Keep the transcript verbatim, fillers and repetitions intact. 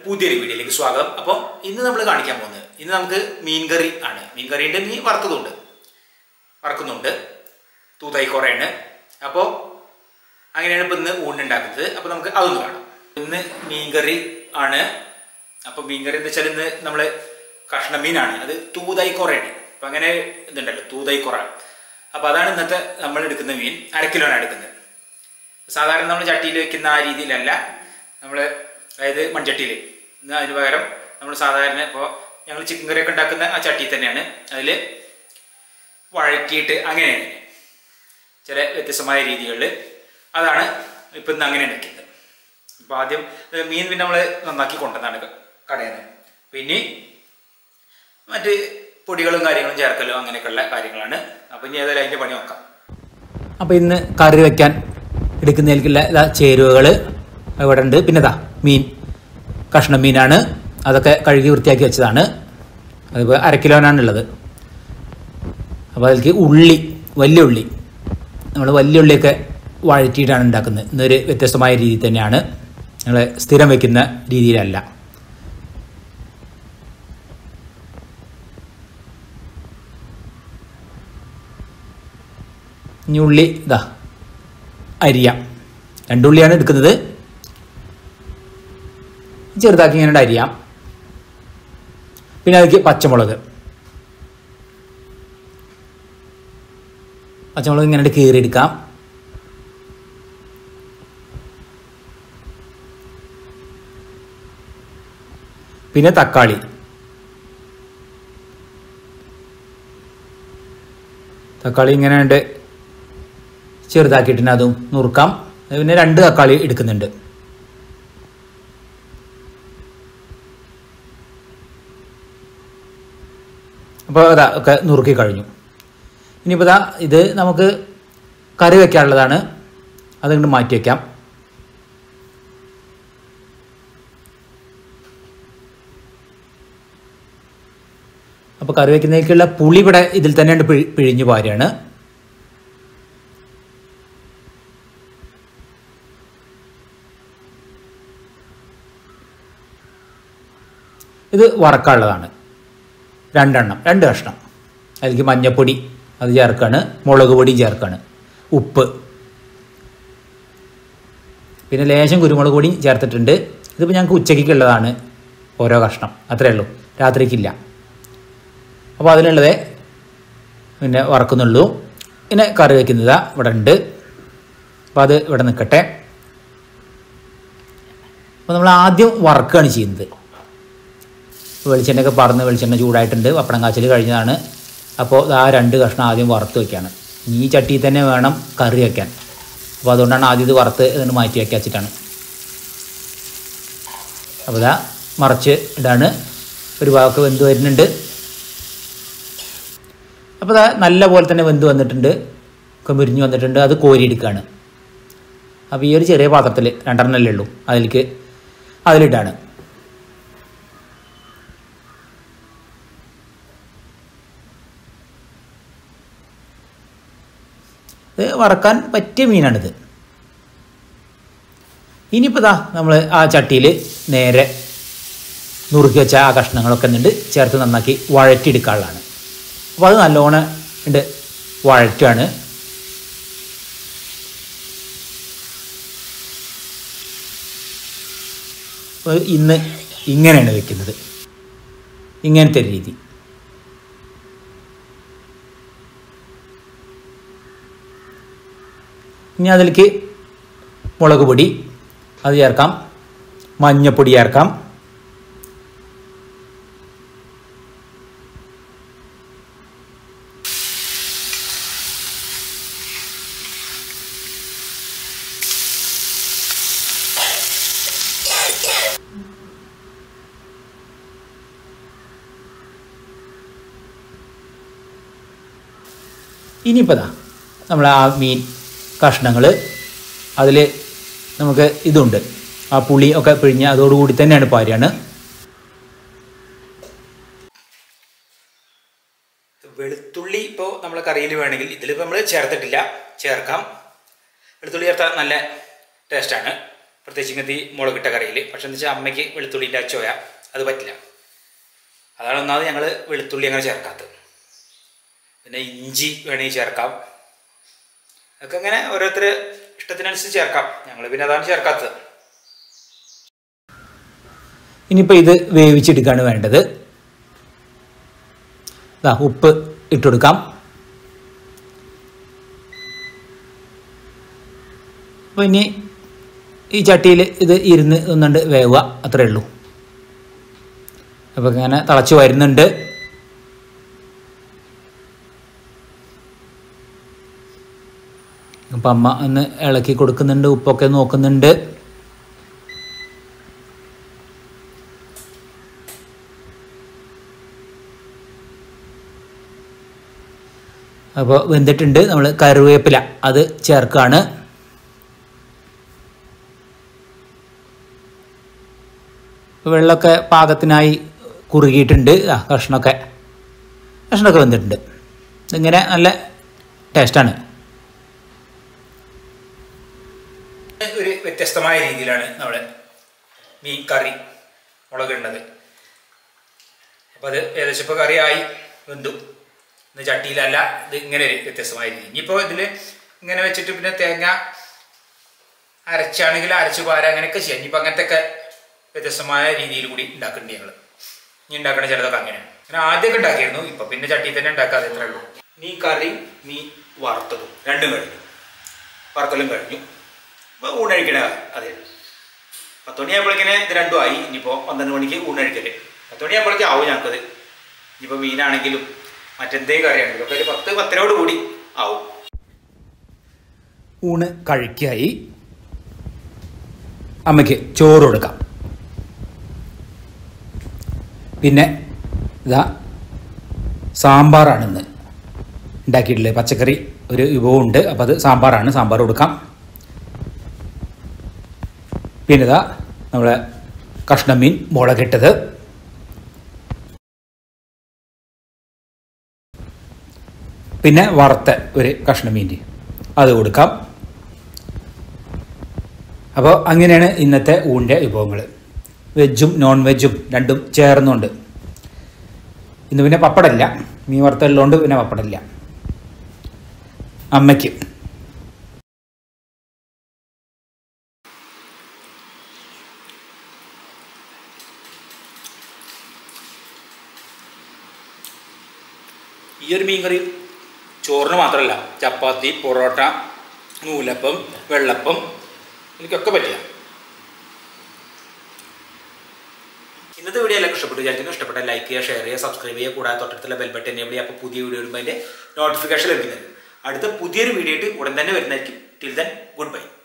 പുതിയൊരു വീഡിയോയിലേക്ക് സ്വാഗതം. അപ്പോൾ ഇന്ന് നമ്മൾ കാണിക്കാൻ പോകുന്നത് ഇന്ന് നമുക്ക് മീൻകറി ആണ്. മീൻകറിൻ്റെ മീൻ വറുത്തതുണ്ട് വറക്കുന്നുണ്ട് തൂതായിക്കോറയാണ്. അപ്പോൾ അങ്ങനെയാണ് ഇപ്പോൾ ഇന്ന് ഊണുണ്ടാക്കുന്നത്. അപ്പോൾ നമുക്ക് അതൊന്ന് കാണാം. ഇന്ന് മീൻകറി ആണ്. അപ്പോൾ മീൻകറി എന്താ വെച്ചാൽ ഇന്ന് നമ്മൾ കഷ്ണം മീനാണ്, അത് തൂതായിക്കോറയാണ്. അപ്പം അങ്ങനെ ഇതുണ്ടല്ലോ തൂതായിക്കോറ. അപ്പോൾ അതാണ് ഇന്നത്തെ നമ്മൾ എടുക്കുന്ന മീൻ. അര കിലോയാണ് എടുക്കുന്നത്. സാധാരണ നമ്മൾ ചട്ടിയിൽ വെക്കുന്ന ആ രീതിയിലല്ല നമ്മൾ, അതായത് മൺചട്ടിയിൽ. ഇന്ന് അതിന് പകരം നമ്മൾ സാധാരണ ഇപ്പോൾ ഞങ്ങൾ ചിക്കൻ കറിയൊക്കെ ഉണ്ടാക്കുന്ന ആ ചട്ടി തന്നെയാണ്. അതിൽ വഴറ്റിയിട്ട് അങ്ങനെയാണ് ചില വ്യത്യസ്തമായ രീതികളിൽ. അതാണ് ഇപ്പം ഇന്ന് അങ്ങനെ ഉണ്ടാക്കിയത്. ഇപ്പോൾ ആദ്യം മീൻ പിന്നെ നമ്മൾ നന്നാക്കി കൊണ്ടുവന്നാണ് കടയിൽ നിന്ന്. പിന്നെ മറ്റ് പൊടികളും കാര്യങ്ങളും ചേർക്കലും അങ്ങനെയൊക്കെയുള്ള കാര്യങ്ങളാണ്. അപ്പോൾ ഇനി ഏതായാലും അതിൻ്റെ പണി നോക്കാം. അപ്പോൾ ഇന്ന് കറി വയ്ക്കാൻ എടുക്കുന്നതിലേക്കുള്ള ഇതാ ചേരുവകൾ ഇവിടെ ഉണ്ട്. പിന്നെ ഇതാ മീൻ, കഷ്ണം മീനാണ്. അതൊക്കെ കഴുകി വൃത്തിയാക്കി വെച്ചതാണ്. അതിപ്പോൾ അര കിലോനാണുള്ളത്. അപ്പോൾ അതിലേക്ക് ഉള്ളി, വലിയ ഉള്ളി, നമ്മൾ വലിയ ഉള്ളിയൊക്കെ വഴറ്റിയിട്ടാണ് ഉണ്ടാക്കുന്നത്. ഇന്നൊരു വ്യത്യസ്തമായ രീതി തന്നെയാണ്, ഞങ്ങൾ സ്ഥിരം വയ്ക്കുന്ന രീതിയിലല്ല. ഇനി ഉള്ളി ഇതാ അരിയാം. രണ്ടുള്ളിയാണ് എടുക്കുന്നത്. ചെറുതാക്കി ഇങ്ങനെ അരിയാം. പിന്നെ അതിലേക്ക് പച്ചമുളക് പച്ചമുളക് ഇങ്ങനെ കീറിയെടുക്കാം. പിന്നെ തക്കാളി, തക്കാളി ഇങ്ങനെ ഉണ്ട് ചെറുതാക്കിയിട്ട് അതും നുറുക്കാം. പിന്നെ രണ്ട് തക്കാളി എടുക്കുന്നുണ്ട്. അപ്പോൾ അതാ ഒക്കെ നുറുക്കി കഴിഞ്ഞു. ഇനിയിപ്പോൾ ഇതാ ഇത് നമുക്ക് കറി വയ്ക്കാനുള്ളതാണ്. അതുകൊണ്ട് മാറ്റി വയ്ക്കാം. അപ്പോൾ കറി വയ്ക്കുന്നതിലേക്കുള്ള പുളി ഇവിടെ ഇതിൽ തന്നെയാണ് പിഴി പിഴിഞ്ഞു പാരുകയാണ്. ഇത് വറക്കാനുള്ളതാണ്. രണ്ടെണ്ണം, രണ്ട് കഷ്ണം. അതിലേക്ക് മഞ്ഞൾപ്പൊടി അത് ചേർക്കാണ്, മുളക് പൊടിയും ചേർക്കാണ്, ഉപ്പ്, പിന്നെ ലേശം കുരുമുളക് പൊടിയും ചേർത്തിട്ടുണ്ട്. ഇതിപ്പോൾ ഞങ്ങൾക്ക് ഉച്ചയ്ക്കുള്ളതാണ് ഓരോ കഷ്ണം, അത്രയേ ഉള്ളൂ, രാത്രിക്കില്ല. അപ്പോൾ അതിനുള്ളതേ പിന്നെ വറക്കുന്നുള്ളൂ. പിന്നെ കറി വയ്ക്കുന്നത് ഇവിടെ ഉണ്ട്. അപ്പോൾ അത് ഇവിടെ നിൽക്കട്ടെ. അപ്പോൾ നമ്മൾ ആദ്യം വറക്കുകയാണ് ചെയ്യുന്നത്. വെളിച്ചെണ്ണയൊക്കെ പറന്ന് വെളിച്ചെണ്ണ ചൂടായിട്ടുണ്ട്. പപ്പടം കാച്ചൽ കഴിഞ്ഞതാണ്. അപ്പോൾ ആ രണ്ട് കഷ്ണം ആദ്യം വറുത്ത് വയ്ക്കുകയാണ്. ഈ ചട്ടിയിൽ തന്നെ വേണം കറി വയ്ക്കാൻ. അപ്പോൾ അതുകൊണ്ടാണ് ആദ്യം ഇത് വറുത്ത് ഇതിന് മാറ്റി വയ്ക്കുക വെച്ചിട്ടാണ്. അപ്പോൾ ഇതാ മറിച്ച് ഇടാണ്. ഒരു ഭാഗമൊക്കെ വെന്ത് വരുന്നുണ്ട്. അപ്പോൾ ഇതാ നല്ല പോലെ തന്നെ വെന്ത് വന്നിട്ടുണ്ട്, ഒക്കെ മുരിഞ്ഞ് വന്നിട്ടുണ്ട്. അത് കോരിയെടുക്കുകയാണ്. അപ്പോൾ ഈ ഒരു ചെറിയ പാത്രത്തിൽ രണ്ടെണ്ണല്ലേ ഉള്ളൂ, അതിലേക്ക് അതിലിട്ടാണ്. ഇത് വറക്കാൻ പറ്റിയ മീനാണിത്. ഇനിയിപ്പോൾ ഇതാ നമ്മൾ ആ ചട്ടിയിൽ നേരെ നുറുക്കി വെച്ച ആ കഷ്ണങ്ങളൊക്കെ ഉണ്ട് ചേർത്ത് നന്നാക്കി വഴറ്റിയെടുക്കാനുള്ളതാണ്. അപ്പോൾ അത് നല്ലോണം ഉണ്ട് വഴറ്റാണ്. ഇന്ന് ഇങ്ങനെയാണ് വെക്കുന്നത്, ഇങ്ങനത്തെ രീതി. ഇനി അതിലേക്ക് മുളക് പൊടി അത് ചേർക്കാം, മഞ്ഞൾപ്പൊടി ചേർക്കാം, ഇനിയിപ്പോൾ ഇതാ നമ്മൾ ആ മീൻ കഷ്ണങ്ങൾ അതിൽ നമുക്ക് ഇതുണ്ട്, ആ പുളി ഒക്കെ പിഴിഞ്ഞ് അതോടുകൂടി തന്നെയാണ് പാരുകയാണ്. വെളുത്തുള്ളി ഇപ്പോൾ നമ്മൾ കറിയിൽ വേണമെങ്കിൽ ഇതിലിപ്പോൾ നമ്മൾ ചേർത്തിട്ടില്ല, ചേർക്കാം. വെളുത്തുള്ളി ചേർത്താൽ നല്ല ടേസ്റ്റാണ്. പ്രത്യേകിച്ച് ഇങ്ങനത്തെ ഈ മുളകിട്ട കറിയിൽ. പക്ഷെ എന്താ വെച്ചാൽ അമ്മയ്ക്ക് വെളുത്തുള്ളിൻ്റെ ആ ചോയ അത് പറ്റില്ല. അതാണ് ഒന്നാമത് ഞങ്ങൾ വെളുത്തുള്ളി അങ്ങനെ ചേർക്കാത്തത്. പിന്നെ ഇഞ്ചി വേണമെങ്കിൽ ചേർക്കാം. അതൊക്കെ അങ്ങനെ ഓരോരുത്തർ ഇഷ്ടത്തിനനുസരിച്ച് ചേർക്കാം. ഞങ്ങൾ പിന്നെ അതാണ് ചേർക്കാത്തത്. ഇനിയിപ്പോൾ ഇത് വേവിച്ചെടുക്കുകയാണ് വേണ്ടത്. ഇതാ ഉപ്പ് ഇട്ടുകൊടുക്കാം. അപ്പോൾ ഇനി ഈ ചട്ടിയിൽ ഇത് ഇരുന്ന് ഒന്നുണ്ട് വേവുക, അത്രയേ ഉള്ളൂ. അപ്പോൾ ഇങ്ങനെ തിളച്ച് വരുന്നുണ്ട്. അപ്പം അമ്മ ഒന്ന് ഇളക്കി കൊടുക്കുന്നുണ്ട്, ഉപ്പൊക്കെ നോക്കുന്നുണ്ട്. അപ്പോൾ വെന്തിട്ടുണ്ട്. നമ്മൾ കറിവേപ്പില അത് ചേർക്കുകയാണ്. വെള്ളമൊക്കെ പാകത്തിനായി കുറുകിയിട്ടുണ്ട്. ആ കഷ്ണമൊക്കെ കഷ്ണമൊക്കെ വെന്തിട്ടുണ്ട്. ഇങ്ങനെ നല്ല ടേസ്റ്റാണ്. ഒരു വ്യത്യസ്തമായ രീതിയിലാണ് നമ്മുടെ മീൻ കറി മുളകിടുന്നത്. അപ്പോൾ അത് ഏകദേശം ഇപ്പോൾ കറിയായി വെന്തു. ഇന്ന് ചട്ടിയിലല്ല, ഇത് ഇങ്ങനെ ഒരു വ്യത്യസ്തമായ രീതി. ഇനിയിപ്പോൾ ഇതിൽ ഇങ്ങനെ വെച്ചിട്ട് പിന്നെ തേങ്ങ അരച്ചാണെങ്കിൽ അരച്ച് പാര അങ്ങനെയൊക്കെ ചെയ്യാം. ഇനിയിപ്പോൾ അങ്ങനത്തെ ഒക്കെ വ്യത്യസ്തമായ രീതിയിൽ കൂടി ഉണ്ടാക്കുന്നുണ്ട് ഞങ്ങൾ. ഇനി ഉണ്ടാക്കണ ചിലതൊക്കെ അങ്ങനെയാണ്. അങ്ങനെ ആദ്യമൊക്കെ ഉണ്ടാക്കിയിരുന്നു. ഇപ്പം പിന്നെ ചട്ടിയിൽ തന്നെ ഉണ്ടാക്കാതെ എത്ര ഉള്ളൂ. മീൻ കറിയും മീൻ വറുത്തതും രണ്ടും കഴിഞ്ഞു. വറുക്കലും കഴിഞ്ഞു. ഇപ്പോൾ ഊണഴിക്കണ അതെ. പത്ത് മണിയാകുമ്പോഴേക്കിനെ ഇത് രണ്ടും ആയി. ഇനിയിപ്പോൾ പന്ത്രണ്ട് മണിക്ക് ഊണഴിക്കല്. പത്ത് മണിയാകുമ്പോഴേക്കും ആവും ഞങ്ങൾക്കത്. ഇനിയിപ്പോൾ മീനാണെങ്കിലും മറ്റെന്തേ കറിയാണെങ്കിലും ഒക്കെ ഒരു പത്ത് പത്തരോട് കൂടി ആവും. ഊണ് കഴിക്കായി. അമ്മയ്ക്ക് ചോറ് കൊടുക്കാം. പിന്നെ ഇതാ സാമ്പാറാണിന്ന് ഉണ്ടാക്കിയിട്ടുള്ളത്. പച്ചക്കറി ഒരു വിഭവമുണ്ട്, അപ്പോൾ അത് സാമ്പാറാണ്. സാമ്പാർ കൊടുക്കാം. പിന്നെ ഇതാ നമ്മളെ കഷ്ണമീൻ മുളകിട്ടത്. പിന്നെ വറുത്ത ഒരു കഷ്ണമീൻ അത് കൊടുക്കാം. അപ്പോൾ അങ്ങനെയാണ് ഇന്നത്തെ ഊണിൻ്റെ വിഭവങ്ങൾ. വെജും നോൺ വെജും രണ്ടും ചേർന്നുണ്ട്. ഇന്ന് പിന്നെ പപ്പടമില്ല, മീൻ വറുത്തല്ലോണ്ട് പിന്നെ പപ്പടമില്ല. അമ്മയ്ക്ക് ഈ ഒരു മീൻ കറി ചോറിന് മാത്രമല്ല, ചപ്പാത്തി, പൊറോട്ട, നൂലപ്പം, വെള്ളപ്പം എനിക്കൊക്കെ പറ്റില്ല. ഇന്നത്തെ വീഡിയോ എല്ലാവർക്കും ഇഷ്ടപ്പെട്ടു വിചാരിക്കുന്നു. ഇഷ്ടപ്പെട്ട ലൈക്ക് ചെയ്യുക, ഷെയർ ചെയ്യുക, സബ്സ്ക്രൈബ് ചെയ്യുക. കൂടാതെ തൊട്ടടുത്തുള്ള ബെൽ ബട്ടൺ എനേബിൾ ചെയ്യുക. അപ്പോൾ പുതിയ വീഡിയോ വരുമ്പോൾ അതിൻ്റെ നോട്ടിഫിക്കേഷൻ ലഭിക്കുന്നത്. അടുത്ത പുതിയൊരു വീഡിയോ ആയിട്ട് ഉടൻ തന്നെ വരുന്നതായിരിക്കും. Till then good bye.